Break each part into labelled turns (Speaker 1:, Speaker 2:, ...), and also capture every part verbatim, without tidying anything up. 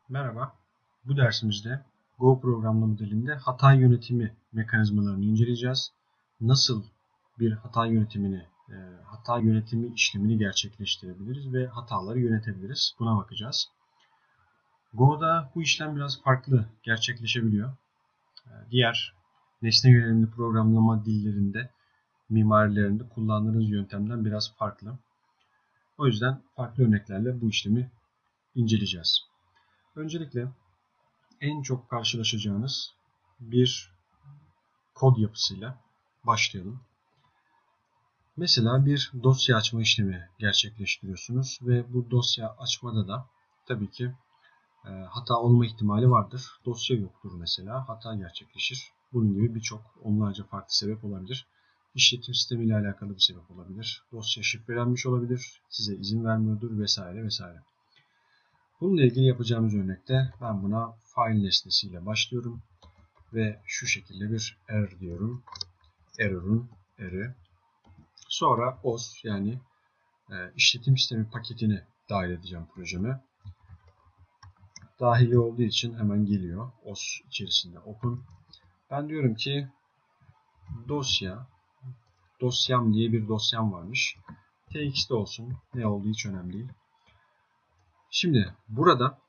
Speaker 1: Merhaba, bu dersimizde Go programlama dilinde hata yönetimi mekanizmalarını inceleyeceğiz. Nasıl bir hata yönetimini, e, hata yönetimi işlemini gerçekleştirebiliriz ve hataları yönetebiliriz. Buna bakacağız. Go'da bu işlem biraz farklı gerçekleşebiliyor. Diğer nesne yönelimli programlama dillerinde, mimarilerinde kullandığınız yöntemden biraz farklı. O yüzden farklı örneklerle bu işlemi inceleyeceğiz. Öncelikle en çok karşılaşacağınız bir kod yapısıyla başlayalım. Mesela bir dosya açma işlemi gerçekleştiriyorsunuz ve bu dosya açmada da tabii ki e, hata olma ihtimali vardır. Dosya yoktur mesela, hata gerçekleşir. Bunun gibi birçok onlarca farklı sebep olabilir. İşletim sistemi ile alakalı bir sebep olabilir. Dosya şifrelenmiş olabilir, size izin vermiyordur vesaire vesaire. Bununla ilgili yapacağımız örnekte ben buna file nesnesiyle başlıyorum ve şu şekilde bir error diyorum. Error'un error. Sonra os yani e, işletim sistemi paketini dahil edeceğim projeme. Dahili olduğu için hemen geliyor. Os içerisinde open. Ben diyorum ki dosya, dosyam diye bir dosyam varmış. txt olsun. Ne olduğu hiç önemli değil. Şimdi burada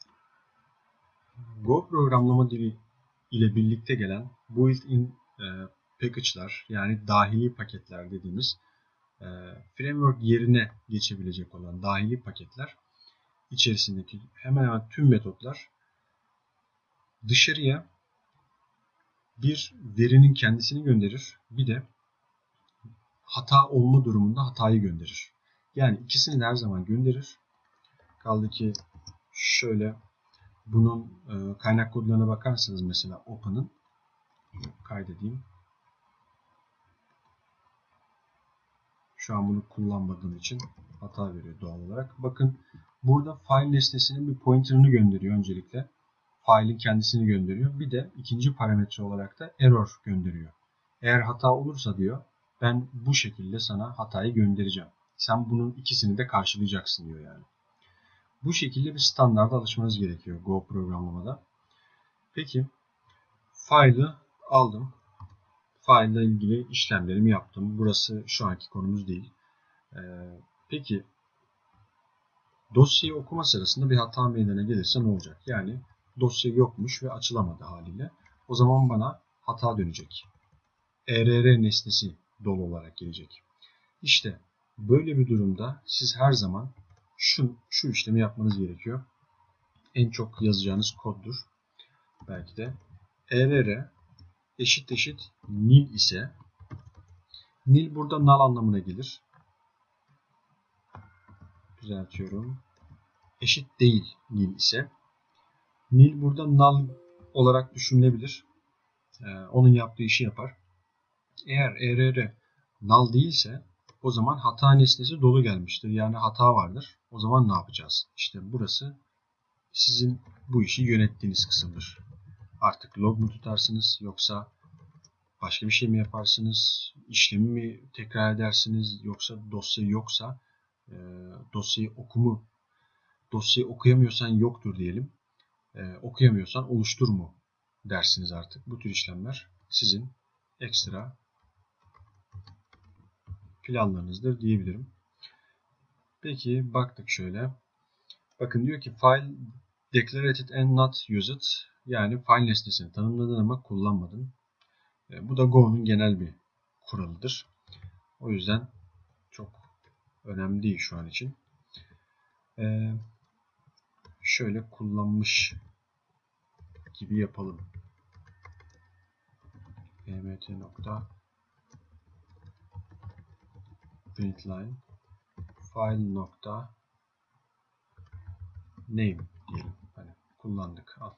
Speaker 1: Go programlama dili ile birlikte gelen built-in e, package'lar yani dahili paketler dediğimiz e, framework yerine geçebilecek olan dahili paketler içerisindeki hemen hemen tüm metotlar dışarıya bir verinin kendisini gönderir, bir de hata olma durumunda hatayı gönderir. Yani ikisini de her zaman gönderir. Kaldı ki şöyle bunun e, kaynak kodlarına bakarsanız mesela open'ın kaydedeyim. Şu an bunu kullanmadığım için hata veriyor doğal olarak. Bakın burada file nesnesinin bir pointer'ını gönderiyor öncelikle. File'in kendisini gönderiyor. Bir de ikinci parametre olarak da error gönderiyor. Eğer hata olursa diyor ben bu şekilde sana hatayı göndereceğim. Sen bunun ikisini de karşılayacaksın diyor yani. Bu şekilde bir standarda alışmanız gerekiyor Go programlamada. Peki file'ı aldım. File ile ilgili işlemlerimi yaptım. Burası şu anki konumuz değil. Ee, peki dosyayı okuma sırasında bir hata meydana gelirse ne olacak? Yani dosya yokmuş ve açılamadı haliyle. O zaman bana hata dönecek. err nesnesi dolu olarak gelecek. İşte böyle bir durumda siz her zaman şu, şu işlemi yapmanız gerekiyor. En çok yazacağınız koddur. Belki de err eşit eşit nil ise nil burada null anlamına gelir. Düzeltiyorum. Eşit değil nil ise nil burada null olarak düşünülebilir. Ee, onun yaptığı işi yapar. Eğer err null değilse o zaman hata nesnesi dolu gelmiştir. Yani hata vardır. O zaman ne yapacağız? İşte burası sizin bu işi yönettiğiniz kısımdır. Artık log mu tutarsınız yoksa başka bir şey mi yaparsınız? İşlemi mi tekrar edersiniz? Yoksa dosya yoksa e, dosyayı okumu dosyayı okuyamıyorsan yoktur diyelim. E, okuyamıyorsan oluştur mu dersiniz artık. Bu tür işlemler sizin ekstra planlarınızdır diyebilirim. Peki baktık şöyle. Bakın diyor ki file declarated and not used. Yani file nesnesini tanımladın ama kullanmadın. E, bu da Go'nun genel bir kuralıdır. O yüzden çok önemli değil şu an için. E, şöyle kullanmış gibi yapalım. emt nokta println file nokta name diyelim. Hani kullandık. Al.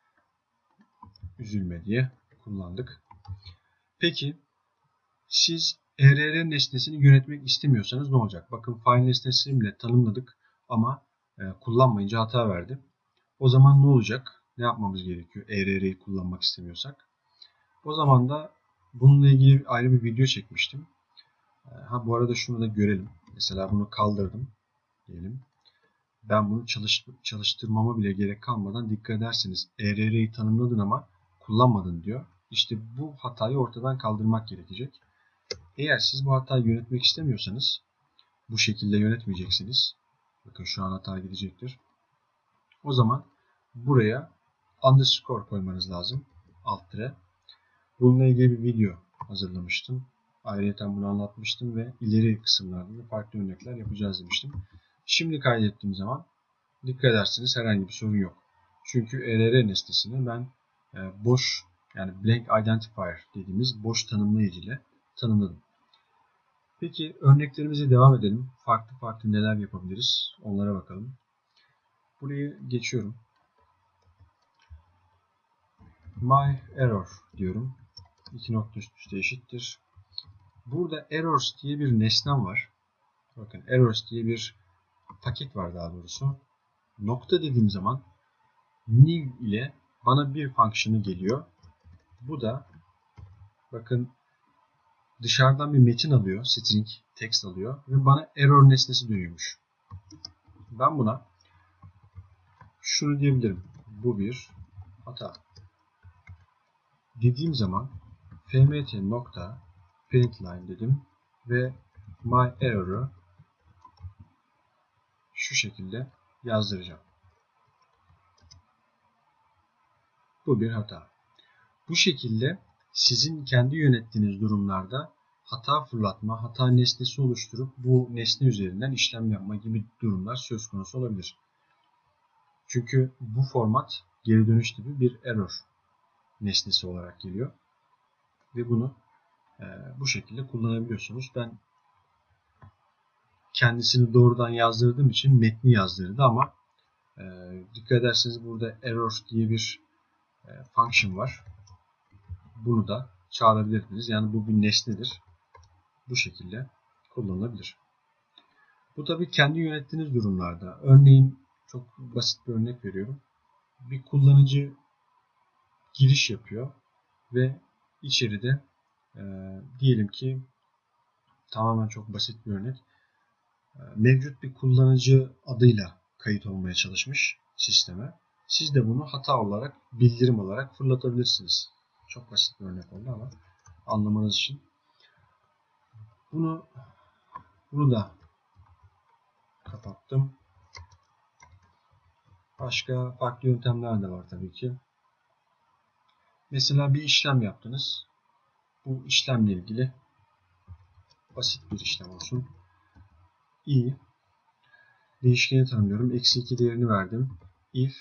Speaker 1: Üzülme diye kullandık. Peki siz err nesnesini yönetmek istemiyorsanız ne olacak? Bakın file nesnesini bile tanımladık ama e, kullanmayınca hata verdi. O zaman ne olacak? Ne yapmamız gerekiyor err'yi kullanmak istemiyorsak? O zaman da bununla ilgili ayrı bir video çekmiştim. Ha bu arada şunu da görelim. Mesela bunu kaldırdım diyelim. ben bunu çalış, çalıştırmama bile gerek kalmadan dikkat ederseniz E R R'yi tanımladın ama kullanmadın diyor. İşte bu hatayı ortadan kaldırmak gerekecek. Eğer siz bu hatayı yönetmek istemiyorsanız bu şekilde yönetmeyeceksiniz. Bakın şu an hata gidecektir. O zaman buraya underscore koymanız lazım. Alt tire. Bununla ilgili bir video hazırlamıştım. Ayrıca bunu anlatmıştım ve ileri kısımlarda da farklı örnekler yapacağız demiştim. Şimdi kaydettiğim zaman dikkat ederseniz herhangi bir sorun yok. Çünkü E R R nesnesini ben boş, yani blank identifier dediğimiz boş tanımlayıcı ile tanımladım. Peki örneklerimize devam edelim. Farklı farklı neler yapabiliriz? Onlara bakalım. Burayı geçiyorum. My error diyorum. İki nokta üst üste eşittir. Burada errors diye bir nesnem var. Bakın errors diye bir paket var daha doğrusu. Nokta dediğim zaman new ile bana bir fonksiyonu geliyor. Bu da bakın dışarıdan bir metin alıyor. String text alıyor. Ve bana error nesnesi dönüyormuş. Ben buna şunu diyebilirim. Bu bir hata. Dediğim zaman fmt nokta println dedim ve my error'ı şu şekilde yazdıracağım. Bu bir hata. Bu şekilde sizin kendi yönettiğiniz durumlarda hata fırlatma, hata nesnesi oluşturup bu nesne üzerinden işlem yapma gibi durumlar söz konusu olabilir. Çünkü bu format geri dönüş tipi bir error nesnesi olarak geliyor. Ve bunu e, bu şekilde kullanabiliyorsunuz. Ben kendisini doğrudan yazdırdığım için metni yazdırdı ama e, dikkat ederseniz burada error diye bir e, function var. Bunu da çağırabilirsiniz. Yani bu bir nesnedir. Bu şekilde kullanılabilir. Bu tabii kendi yönettiğiniz durumlarda. Örneğin çok basit bir örnek veriyorum. Bir kullanıcı giriş yapıyor ve içeride e, diyelim ki tamamen çok basit bir örnek. E, mevcut bir kullanıcı adıyla kayıt olmaya çalışmış sisteme. Siz de bunu hata olarak, bildirim olarak fırlatabilirsiniz. Çok basit bir örnek oldu ama anlamanız için. Bunu bunu da kapattım. Başka farklı yöntemler de var tabii ki. Mesela bir işlem yaptınız. Bu işlemle ilgili basit bir işlem olsun. i değişkeni tanımlıyorum. Eksi iki değerini verdim. If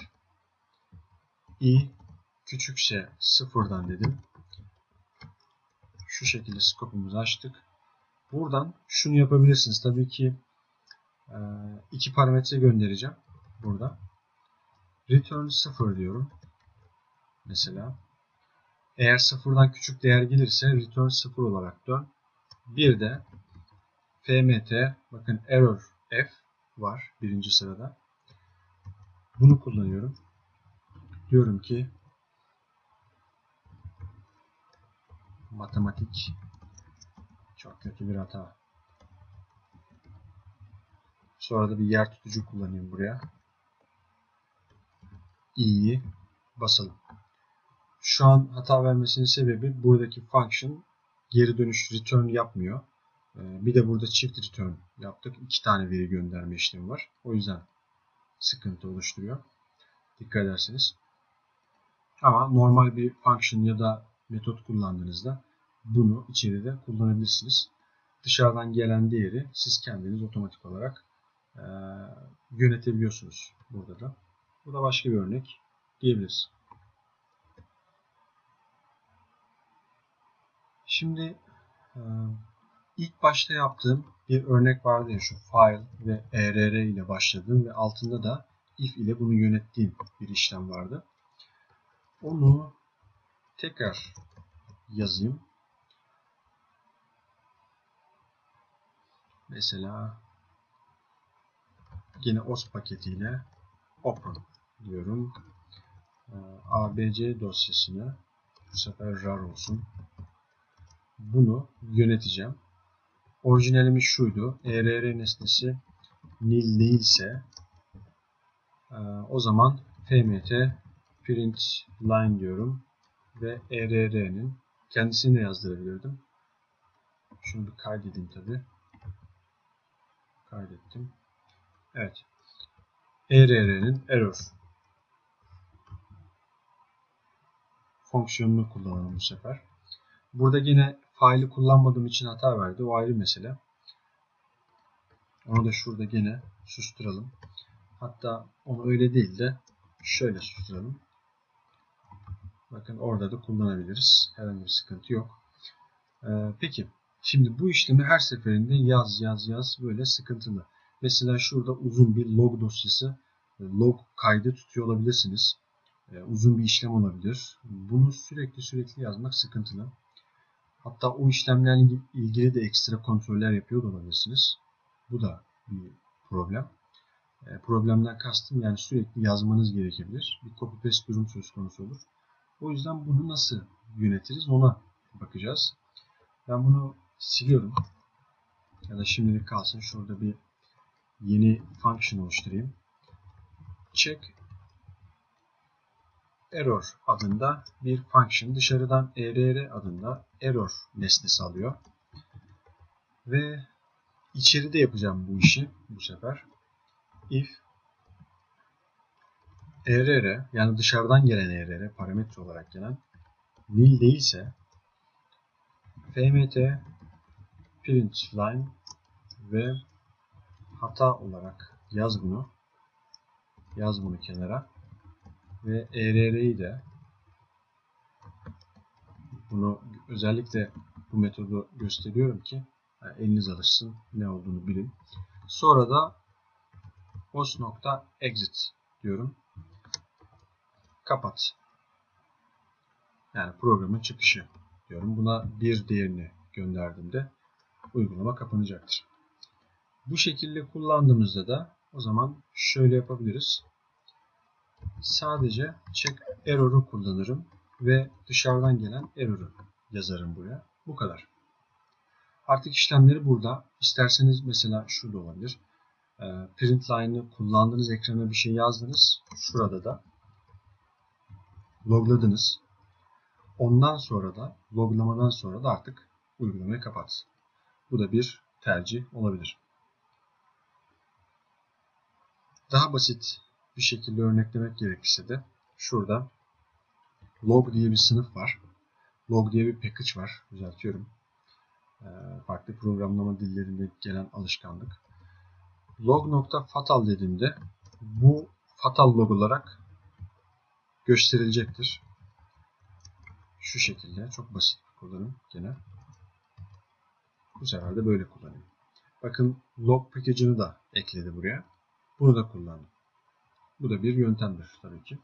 Speaker 1: i küçükse sıfırdan dedim. Şu şekilde scope'umuzu açtık. Buradan şunu yapabilirsiniz. Tabii ki iki parametre göndereceğim. Burada. Return sıfır diyorum. Mesela. Eğer sıfırdan küçük değer gelirse return sıfır olarak dön. Bir de fmt, bakın error f var birinci sırada. Bunu kullanıyorum. Diyorum ki matematik çok kötü bir hata. Sonra da bir yer tutucu kullanayım buraya. i'yi basalım. Şu an hata vermesinin sebebi buradaki function geri dönüş return yapmıyor. Bir de burada çift return yaptık. İki tane veri gönderme işlemi var. O yüzden sıkıntı oluşturuyor. Dikkat ederseniz. Ama normal bir function ya da metot kullandığınızda bunu içeride kullanabilirsiniz. Dışarıdan gelen değeri siz kendiniz otomatik olarak e, yönetebiliyorsunuz burada da. Bu da başka bir örnek diyebiliriz. Şimdi e, ilk başta yaptığım bir örnek vardı ya, şu file ve err ile başladığım ve altında da if ile bunu yönettiğim bir işlem vardı. Onu tekrar yazayım. Mesela yine os paketiyle open diyorum. abc dosyasını, bu sefer rar olsun. Bunu yöneteceğim. Orijinalimiz şuydu. err nesnesi nil değilse O zaman fmt print line diyorum ve err'nin kendisini de yazdırabilirdim. Şunu bir kaydedeyim tabi. Kaydettim. Evet. err'nin error fonksiyonunu kullanalım bu sefer. Burada yine faili kullanmadığım için hata verdi. O ayrı mesele. Onu da şurada yine susturalım. Hatta onu öyle değil de şöyle susturalım. Bakın orada da kullanabiliriz. Herhangi bir sıkıntı yok. Ee, peki. Şimdi bu işlemi her seferinde yaz yaz yaz böyle sıkıntılı. Mesela şurada uzun bir log dosyası, log kaydı tutuyor olabilirsiniz. Ee, uzun bir işlem olabilir. Bunu sürekli sürekli yazmak sıkıntılı. Hatta o işlemlerle ilgili de ekstra kontroller yapıyor da olabilirsiniz. Bu da bir problem. E, problemden kastım yani sürekli yazmanız gerekebilir. Bir copy paste durum söz konusu olur. O yüzden bunu nasıl yönetiriz ona bakacağız. Ben bunu siliyorum. Ya da şimdilik kalsın. Şurada bir yeni function oluşturayım. Check error adında bir function dışarıdan err adında error nesnesi alıyor. Ve içeride yapacağım bu işi bu sefer. If err yani dışarıdan gelen err parametre olarak gelen nil değilse fmt print line ve hata olarak yaz bunu. Yaz bunu kenara. Ve err'yi de bunu özellikle bu metodu gösteriyorum ki yani eliniz alışsın ne olduğunu bilin. Sonra da os.exit diyorum. Kapat. Yani programın çıkışı diyorum. Buna bir değerini gönderdiğimde uygulama kapanacaktır. Bu şekilde kullandığımızda da o zaman şöyle yapabiliriz. Sadece check error'u kullanırım ve dışarıdan gelen error'u yazarım buraya. Bu kadar. Artık işlemleri burada. İsterseniz mesela şurada olabilir. Print line'ı kullandığınız ekrana bir şey yazdınız. Şurada da logladınız. Ondan sonra da loglamadan sonra da artık uygulamayı kapat. Bu da bir tercih olabilir. Daha basit bir şekilde örneklemek gerekirse de şurada log diye bir sınıf var. Log diye bir package var. Düzeltiyorum. Farklı programlama dillerinde gelen alışkanlık. Log.fatal dediğimde bu fatal log olarak gösterilecektir. Şu şekilde çok basit bir kullanım gene. Bu sefer de böyle kullanayım. Bakın log package'ını da ekledi buraya. Bunu da kullandım. Bu da bir yöntemdir tabii ki.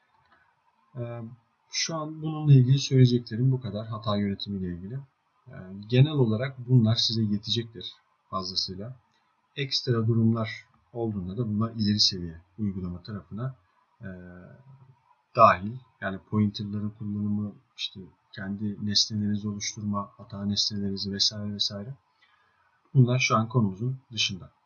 Speaker 1: Şu an bununla ilgili söyleyeceklerim bu kadar. Hata yönetimi ile ilgili. Genel olarak bunlar size yetecektir fazlasıyla. Ekstra durumlar olduğunda da bunlar ileri seviye uygulama tarafına e, dahil. Yani pointerların kullanımı, işte kendi nesnelerinizi oluşturma, hata nesnelerinizi vesaire vesaire. Bunlar şu an konumuzun dışında.